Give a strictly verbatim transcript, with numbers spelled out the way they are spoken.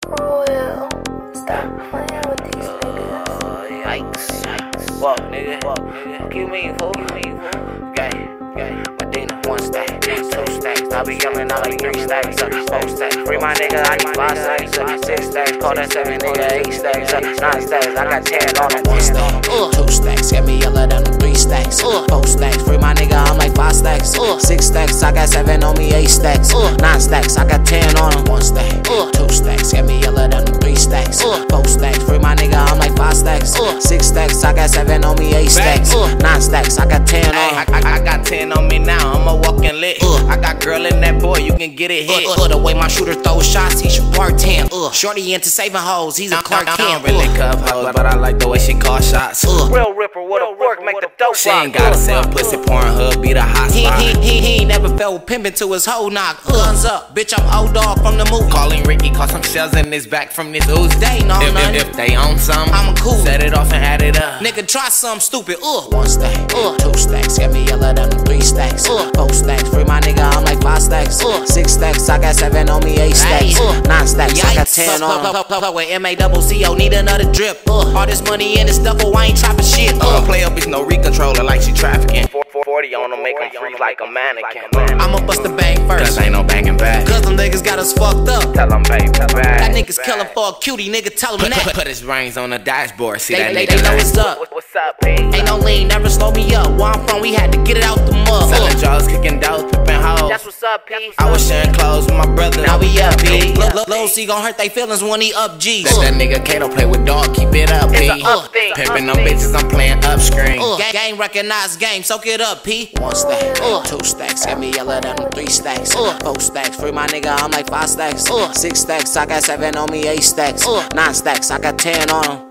Royal, stop playing with these niggas. Uh, yikes, yikes. Fuck, nigga. Fuck, nigga. Fuck you mean, fool? You mean, fool? Gang, gang. Medina, one stack, two stacks. I be yelling, I like three stacks, uh, four stacks. Free my nigga, I need five stacks, uh, six stacks. Call that seven nigga, eight stacks, uh, nine stacks. I got ten on them. One stack, uh, two stacks. Get me yelling down them three stacks, uh, four stacks. Free my nigga, I'm like five stacks, uh, six stacks. I got seven on me, eight stacks, uh, nine stacks. I got ten on them. One stack, uh, two stacks. Get me yelling down them three stacks, uh, four stacks. Free my nigga, I'm like five stacks, uh, six stacks. I got seven on me, eight stacks, uh, nine stacks. I got ten on them. I, I, I got ten on me now. I'm a walking lit. Uh, I got girl in that boy, you can get it hit. Uh, uh, the way my shooter throws shots, he should bartend. Uh, shorty into saving hoes, he's a Clark Kent. I don't really cuff hoes, but I like the way she call shots. Uh, Real ripper with a fork, make the dope. She ain't gotta sell pussy, Pornhub be the hot he, spot. he, he, he ain't never felt pimpin' to his hoe knock. Guns up, bitch, I'm old dog from the movie. Calling Ricky, caught some shells in his back from this ooze. They know if, nothing. if, if they own some, I'm cool. Set it off and add it up. Nigga, try something stupid. Uh, one stack, uh, two stacks. Get me yellow down them three stacks, uh, four stacks. Free my nigga, I'm like five stacks, uh, six stacks. I got seven on me, eight stacks, uh, nine stacks. I got ten on them. With M A double C O, need another drip. Uh, all this money in this duffel, I ain't trapping shit. Uh, play up, bitch, no recontroller like she trafficking. forty on them, make them freeze like a mannequin. I'ma bust the bang first, Cause ain't no banging back. Cause them niggas got us fucked up. Tell them, babe, tell them. That nigga's killing for a cutie, nigga, tell him Put, that. put, put his rings on the dashboard, see They, that they, nigga they know like. what's up. What's up, P? Ain't no lean, never slow me up. Where I'm from, we had to get it out the mud. Selling Uh, drugs, kicking dope, pippin' hoes. That's what's up, P. I was sharing clothes with my brother. now we up, P. P. Lil C gon' hurt they feelings when he up G's. That, that nigga Kato play with dog, keep it up, P. It's a up thing, Pimpin' up them thing. bitches, I'm playing upstream. Uh, gang, gang recognize game, soak it up, P. One stack, uh, two stacks, get me yellow down them three stacks, uh, four stacks. Free my nigga, I'm like five stacks, uh, six stacks. I got seven on me, eight stacks, uh, nine stacks. I got ten on them.